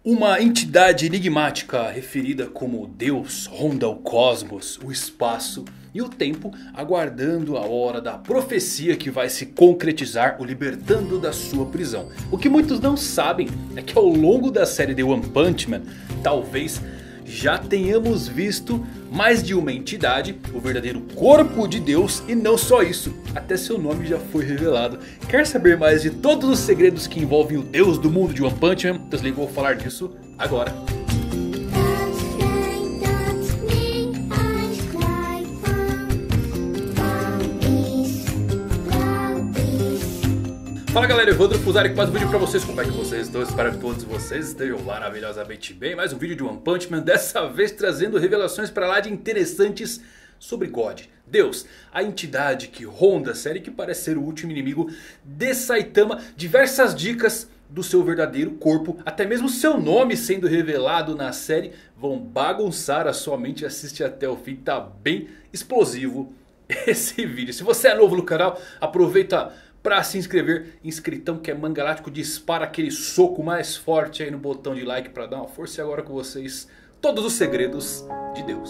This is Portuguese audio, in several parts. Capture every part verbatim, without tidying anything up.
Uma entidade enigmática referida como Deus ronda o cosmos, o espaço e o tempo, aguardando a hora da profecia que vai se concretizar, o libertando da sua prisão. O que muitos não sabem é que ao longo da série The One Punch Man, talvez já tenhamos visto mais de uma entidade, o verdadeiro corpo de Deus, e não só isso, até seu nome já foi revelado. Quer saber mais de todos os segredos que envolvem o Deus do mundo de One Punch Man? Então eu vou falar disso agora. Fala galera, eu vou Fusari com mais um vídeo pra vocês. Como é que vocês estão? Espero que todos vocês estejam maravilhosamente bem. Mais um vídeo de One Punch Man, dessa vez trazendo revelações pra lá de interessantes sobre God, Deus, a entidade que ronda a série, que parece ser o último inimigo de Saitama. Diversas dicas do seu verdadeiro corpo, até mesmo seu nome sendo revelado na série, vão bagunçar a sua mente. Assiste até o fim, tá bem explosivo esse vídeo. Se você é novo no canal, aproveita pra se inscrever, inscritão que é Mangalático, dispara aquele soco mais forte aí no botão de like pra dar uma força. E agora com vocês, todos os segredos de Deus.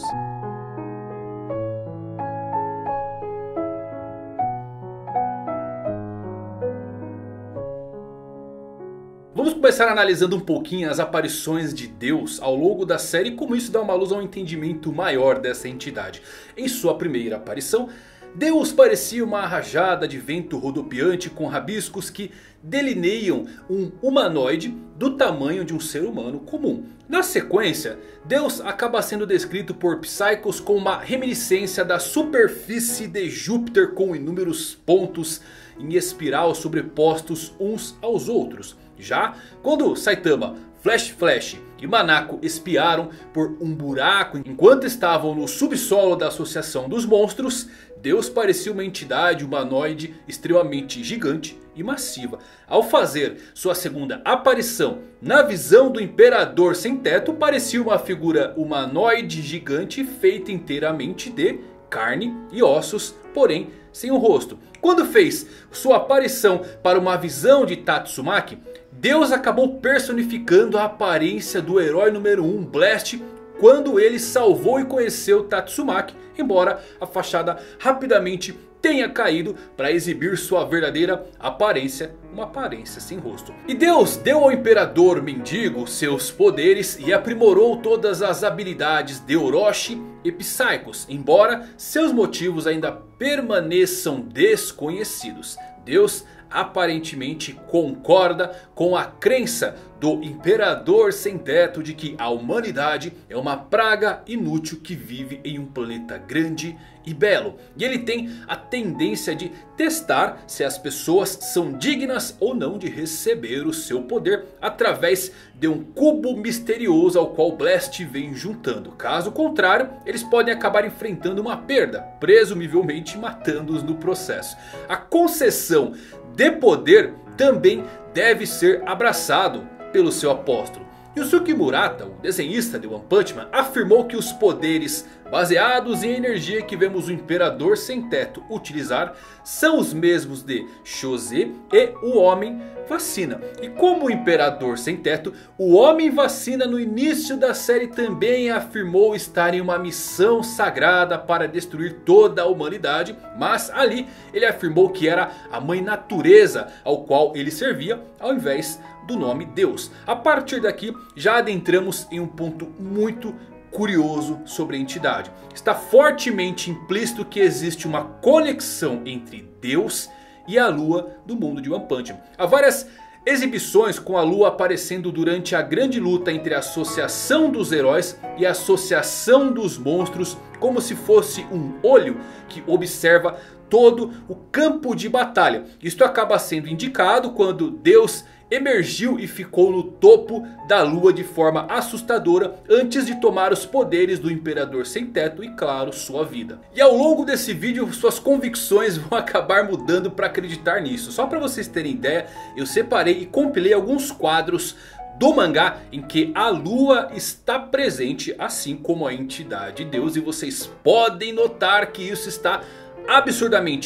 Vamos começar analisando um pouquinho as aparições de Deus ao longo da série, e como isso dá uma luz a um entendimento maior dessa entidade. Em sua primeira aparição, Deus parecia uma rajada de vento rodopiante com rabiscos que delineiam um humanoide do tamanho de um ser humano comum. Na sequência, Deus acaba sendo descrito por Psychos como uma reminiscência da superfície de Júpiter, com inúmeros pontos em espiral sobrepostos uns aos outros. Já quando Saitama, Flash Flash e Manako espiaram por um buraco enquanto estavam no subsolo da Associação dos Monstros, Deus parecia uma entidade humanoide extremamente gigante e massiva. Ao fazer sua segunda aparição na visão do Imperador Sem Teto, parecia uma figura humanoide gigante feita inteiramente de carne e ossos, porém sem o rosto. Quando fez sua aparição para uma visão de Tatsumaki, Deus acabou personificando a aparência do herói número um, Blast, quando ele salvou e conheceu Tatsumaki, embora a fachada rapidamente tenha caído para exibir sua verdadeira aparência, uma aparência sem rosto. E Deus deu ao Imperador Mendigo seus poderes e aprimorou todas as habilidades de Orochi e Psychos, embora seus motivos ainda permaneçam desconhecidos. Deus aparentemente concorda com a crença do Imperador Sem Teto de que a humanidade é uma praga inútil que vive em um planeta grande e belo. E ele tem a tendência de testar se as pessoas são dignas ou não de receber o seu poder através de um cubo misterioso ao qual Blast vem juntando. Caso contrário, eles podem acabar enfrentando uma perda, presumivelmente matando-os no processo. A concessão de poder também deve ser abraçado pelo seu apóstolo. Yusuke Murata, o desenhista de One Punch Man, afirmou que os poderes baseados em energia que vemos o Imperador Sem Teto utilizar são os mesmos de Chose e o Homem Vacina. E como o Imperador Sem Teto, o Homem Vacina no início da série também afirmou estar em uma missão sagrada para destruir toda a humanidade. Mas ali ele afirmou que era a Mãe Natureza ao qual ele servia, ao invés do nome Deus. A partir daqui já adentramos em um ponto muito curioso sobre a entidade. Está fortemente implícito que existe uma conexão entre Deus e a Lua do mundo de One Punch Man. Há várias exibições com a Lua aparecendo durante a grande luta entre a Associação dos Heróis e a Associação dos Monstros, como se fosse um olho que observa todo o campo de batalha. Isto acaba sendo indicado quando Deus emergiu e ficou no topo da lua de forma assustadora antes de tomar os poderes do Imperador Sem Teto e, claro, sua vida. E ao longo desse vídeo suas convicções vão acabar mudando para acreditar nisso. Só para vocês terem ideia, eu separei e compilei alguns quadros do mangá em que a lua está presente, assim como a entidade Deus. E vocês podem notar que isso está absurdamente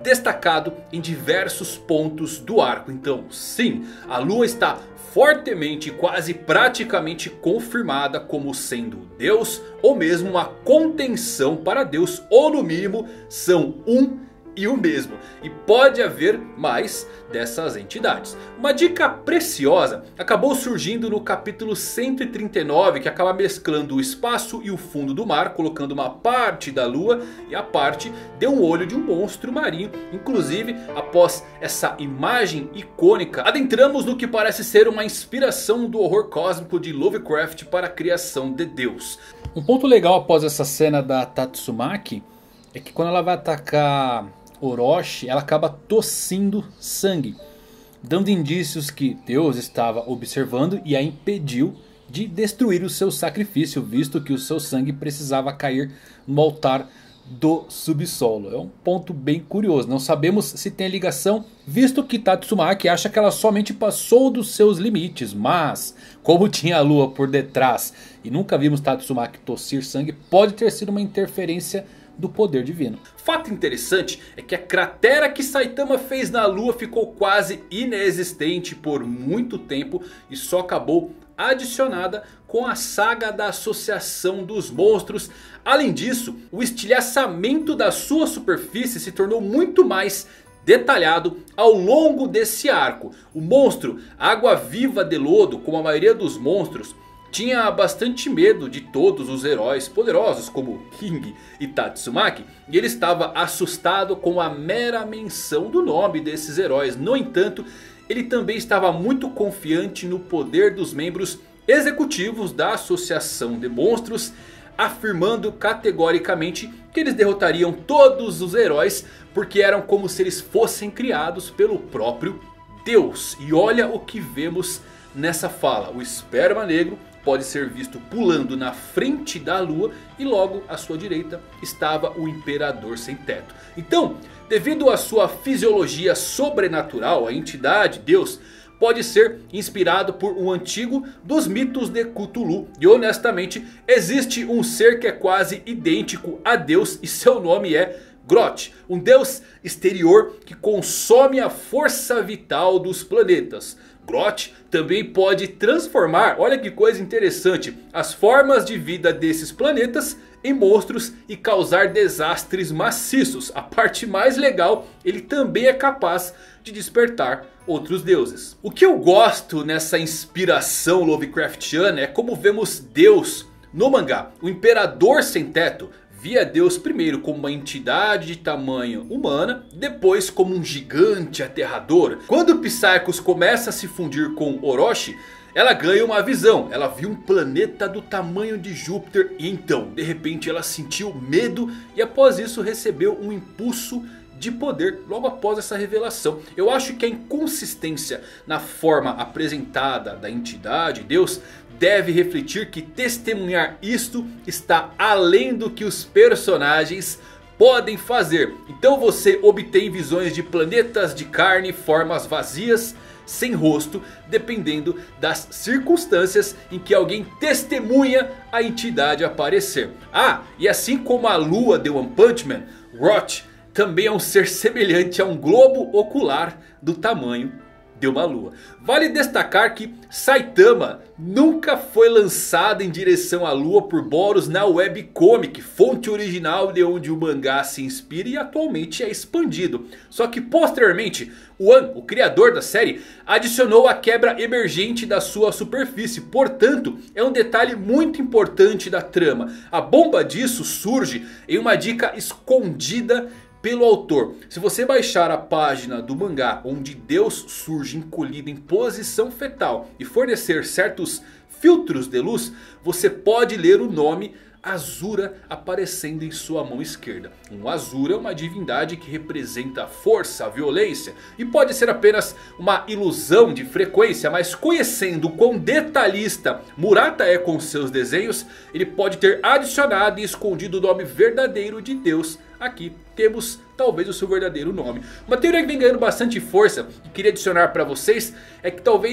destacado em diversos pontos do arco. Então sim, a lua está fortemente, quase praticamente confirmada como sendo Deus, ou mesmo uma contenção para Deus, ou no mínimo são um e o mesmo. E pode haver mais dessas entidades. Uma dica preciosa acabou surgindo no capítulo cento e trinta e nove, que acaba mesclando o espaço e o fundo do mar, colocando uma parte da lua e a parte de um olho de um monstro marinho. Inclusive, após essa imagem icônica, adentramos no que parece ser uma inspiração do horror cósmico de Lovecraft para a criação de Deus. Um ponto legal após essa cena da Tatsumaki é que quando ela vai atacar Orochi, ela acaba tossindo sangue, dando indícios que Deus estava observando e a impediu de destruir o seu sacrifício, visto que o seu sangue precisava cair no altar do subsolo. É um ponto bem curioso, não sabemos se tem ligação, visto que Tatsumaki acha que ela somente passou dos seus limites, mas como tinha a lua por detrás e nunca vimos Tatsumaki tossir sangue, pode ter sido uma interferência do poder divino. Fato interessante é que a cratera que Saitama fez na lua ficou quase inexistente por muito tempo e só acabou adicionada com a saga da associação dos monstros. Além disso, o estilhaçamento da sua superfície se tornou muito mais detalhado ao longo desse arco. O monstro Água Viva de Lodo, como a maioria dos monstros, tinha bastante medo de todos os heróis poderosos como King e Tatsumaki. E ele estava assustado com a mera menção do nome desses heróis. No entanto, ele também estava muito confiante no poder dos membros executivos da Associação de Monstros, afirmando categoricamente que eles derrotariam todos os heróis porque eram como se eles fossem criados pelo próprio Deus. E olha o que vemos nessa fala. O esperma negro pode ser visto pulando na frente da lua e logo à sua direita estava o Imperador Sem Teto. Então, devido à sua fisiologia sobrenatural, a entidade Deus pode ser inspirado por um antigo dos mitos de Cthulhu. E honestamente, existe um ser que é quase idêntico a Deus e seu nome é Groth, um deus exterior que consome a força vital dos planetas. Groth também pode transformar, olha que coisa interessante, as formas de vida desses planetas em monstros e causar desastres maciços. A parte mais legal, ele também é capaz de despertar outros deuses. O que eu gosto nessa inspiração Lovecraftiana é como vemos Deus no mangá. O Imperador Sem Teto via Deus primeiro como uma entidade de tamanho humana, depois como um gigante aterrador. Quando Psychos começa a se fundir com Orochi, ela ganha uma visão. Ela viu um planeta do tamanho de Júpiter e então, de repente, ela sentiu medo e após isso recebeu um impulso de poder logo após essa revelação. Eu acho que a inconsistência na forma apresentada da entidade Deus deve refletir que testemunhar isto está além do que os personagens podem fazer. Então você obtém visões de planetas de carne, formas vazias, sem rosto, dependendo das circunstâncias em que alguém testemunha a entidade aparecer. Ah, e assim como a lua de One Punch Man, Groth também é um ser semelhante a um globo ocular do tamanho de uma lua. Vale destacar que Saitama nunca foi lançado em direção à lua por Boros na webcomic, fonte original de onde o mangá se inspira e atualmente é expandido. Só que posteriormente, o One, o criador da série, adicionou a quebra emergente da sua superfície. Portanto, é um detalhe muito importante da trama. A bomba disso surge em uma dica escondida pelo autor. Se você baixar a página do mangá onde Deus surge encolhido em posição fetal e fornecer certos filtros de luz, você pode ler o nome Azura aparecendo em sua mão esquerda. Um Azura é uma divindade que representa a força, a violência e pode ser apenas uma ilusão de frequência, mas conhecendo o quão detalhista Murata é com seus desenhos, ele pode ter adicionado e escondido o nome verdadeiro de Deus. Aqui temos talvez o seu verdadeiro nome. Uma teoria que vem ganhando bastante força e queria adicionar para vocês é que talvez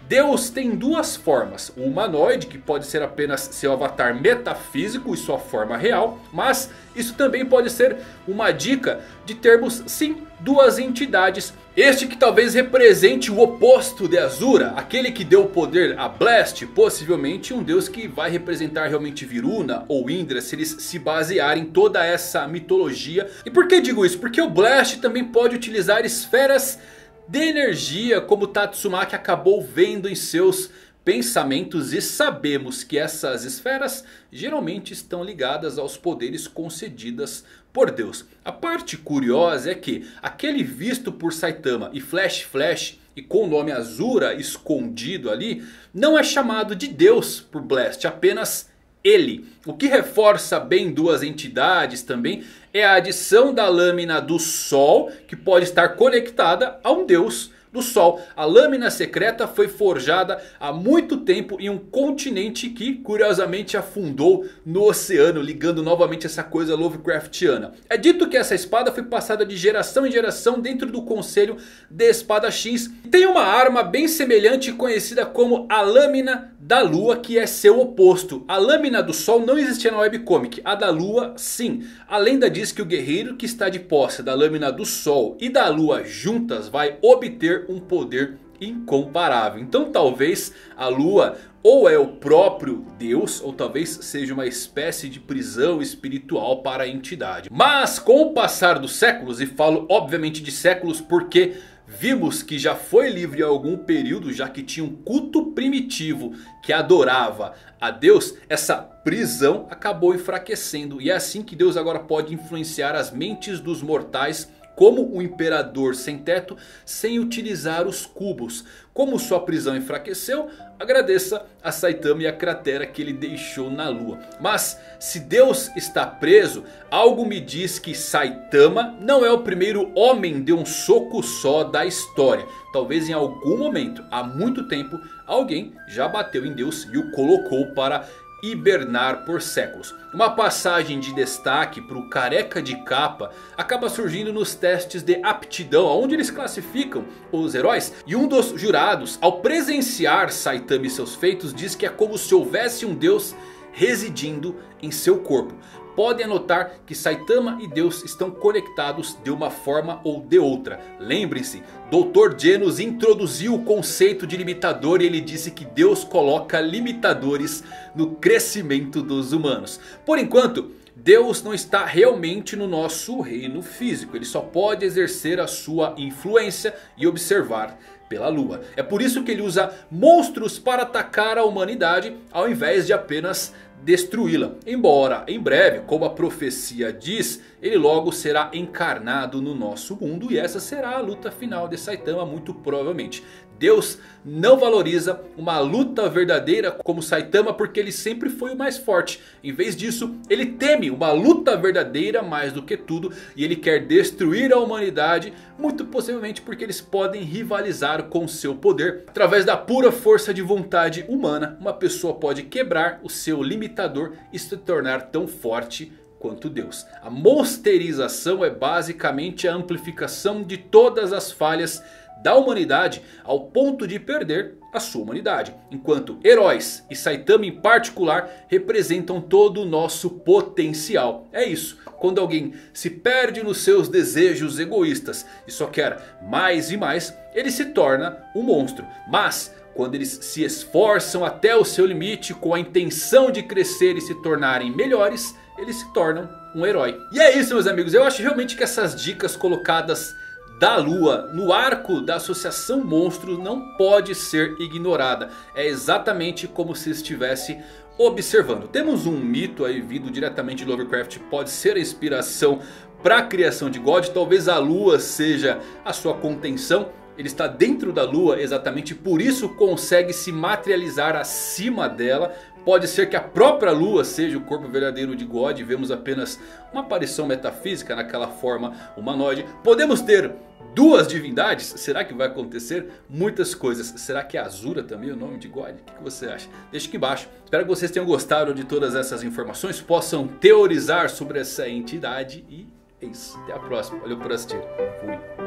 Deus tem duas formas, o humanoide, que pode ser apenas seu avatar metafísico e sua forma real, mas isso também pode ser uma dica de termos sim duas entidades. Este que talvez represente o oposto de Azura, aquele que deu o poder a Blast, possivelmente um deus que vai representar realmente Viruna ou Indra, se eles se basearem em toda essa mitologia. E por que digo isso? Porque o Blast também pode utilizar esferas de energia, como Tatsumaki acabou vendo em seus pensamentos, e sabemos que essas esferas geralmente estão ligadas aos poderes concedidos por Deus. A parte curiosa é que aquele visto por Saitama e Flash Flash e com o nome Azura escondido ali, não é chamado de Deus por Blast, apenas ele. O que reforça bem duas entidades também é a adição da lâmina do Sol, que pode estar conectada a um deus do Sol. A lâmina secreta foi forjada há muito tempo em um continente que curiosamente afundou no oceano, ligando novamente essa coisa Lovecraftiana. É dito que essa espada foi passada de geração em geração dentro do conselho de espadachins. Tem uma arma bem semelhante conhecida como a lâmina da lua, que é seu oposto. A lâmina do Sol não existia na webcomic, a da lua sim. A lenda diz que o guerreiro que está de posse da lâmina do Sol e da lua juntas vai obter um poder incomparável. Então talvez a lua ou é o próprio Deus, ou talvez seja uma espécie de prisão espiritual para a entidade. Mas com o passar dos séculos, e falo obviamente de séculos porque vimos que já foi livre há algum período, já que tinha um culto primitivo que adorava a Deus, essa prisão acabou enfraquecendo. E é assim que Deus agora pode influenciar as mentes dos mortais, como o imperador sem teto, sem utilizar os cubos. Como sua prisão enfraqueceu, agradeça a Saitama e a cratera que ele deixou na lua. Mas se Deus está preso, algo me diz que Saitama não é o primeiro homem de um soco só da história. Talvez em algum momento, há muito tempo, alguém já bateu em Deus e o colocou para hibernar por séculos. Uma passagem de destaque para o careca de capa acaba surgindo nos testes de aptidão, onde eles classificam os heróis. E um dos jurados, ao presenciar Saitama e seus feitos, diz que é como se houvesse um deus residindo em seu corpo. Podem notar que Saitama e Deus estão conectados de uma forma ou de outra. Lembrem-se, doutor Genos introduziu o conceito de limitador e ele disse que Deus coloca limitadores no crescimento dos humanos. Por enquanto, Deus não está realmente no nosso reino físico. Ele só pode exercer a sua influência e observar pela lua. É por isso que ele usa monstros para atacar a humanidade ao invés de apenas destruí-la. Embora em breve, como a profecia diz, ele logo será encarnado no nosso mundo. E essa será a luta final de Saitama, muito provavelmente. Deus não valoriza uma luta verdadeira como Saitama, porque ele sempre foi o mais forte. Em vez disso, ele teme uma luta verdadeira mais do que tudo. E ele quer destruir a humanidade, muito possivelmente porque eles podem rivalizar com seu poder. Através da pura força de vontade humana, uma pessoa pode quebrar o seu limitador e se tornar tão forte quanto Deus. A monsterização é basicamente a amplificação de todas as falhas da humanidade ao ponto de perder a sua humanidade. Enquanto heróis e Saitama em particular representam todo o nosso potencial. É isso. Quando alguém se perde nos seus desejos egoístas e só quer mais e mais, ele se torna um monstro. Mas quando eles se esforçam até o seu limite com a intenção de crescer e se tornarem melhores, eles se tornam um herói. E é isso, meus amigos. Eu acho realmente que essas dicas colocadas da lua no arco da associação monstros não pode ser ignorada. É exatamente como se estivesse observando. Temos um mito aí vindo diretamente de Lovecraft, pode ser a inspiração para a criação de God. Talvez a lua seja a sua contenção. Ele está dentro da lua, exatamente por isso consegue se materializar acima dela. Pode ser que a própria lua seja o corpo verdadeiro de God. Vemos apenas uma aparição metafísica naquela forma humanoide. Podemos ter duas divindades? Será que vai acontecer? Muitas coisas. Será que é Azura também o nome de God? O que você acha? Deixa aqui embaixo. Espero que vocês tenham gostado de todas essas informações. Possam teorizar sobre essa entidade. E é isso. Até a próxima. Valeu por assistir. Fui.